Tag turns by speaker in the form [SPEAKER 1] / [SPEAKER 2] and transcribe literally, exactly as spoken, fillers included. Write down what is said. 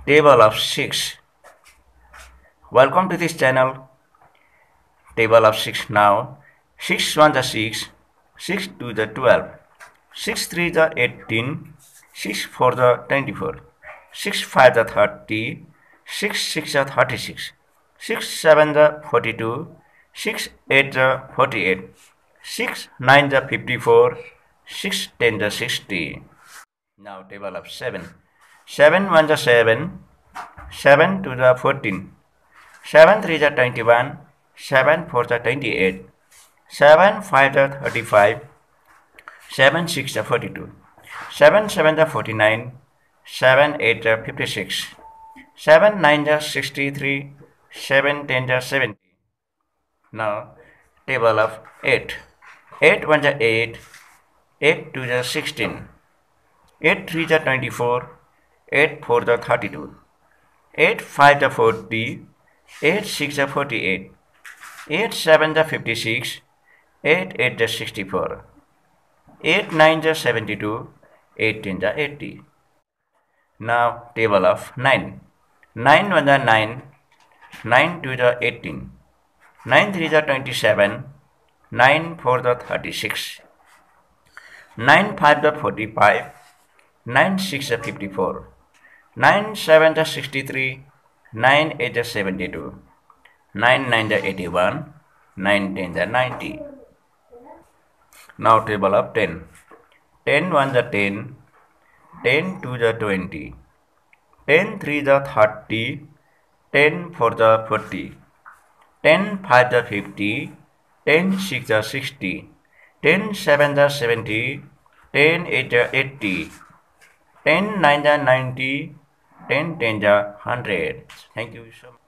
[SPEAKER 1] Table of six. Welcome to this channel. Table of six now. six one is six, six two is twelve, six three is eighteen, six four is twenty-four, six five is thirty, six six is thirty-six, six seven is forty-two, six eight is forty-eight, six nine is fifty-four, six ten is sixty. Now table of seven. seven one is seven, seven two is fourteen, seven three is twenty-one, seven four is twenty-eight, seven five is thirty-five, seven six is forty-two, seven seven is forty-nine, seven eight is fifty-six, seven nine is sixty-three, seven ten is seventy. Now table of eight. eight one is eight, eight two is sixteen, eight three is twenty-four, eight four is thirty-two, eight five is forty, eight six is forty-eight, eight seven is fifty-six, eight eight is sixty-four, eight nine is seventy-two, eight ten is eighty. Now table of nine. nine one is nine, nine two is eighteen, nine three is twenty-seven, nine four is thirty-six, nine five is forty-five, nine six is fifty-four, nine seven is sixty-three, nine eight is seventy-two, nine nine is eighty-one, nine ten is ninety. Now table of ten. ten one is ten, ten two is twenty, ten three is thirty, ten four is forty, ten five is fifty, ten six is sixty, ten seven is seventy, ten eight is eighty, ten nine is ninety, ten ten is one hundred. Thank you so much.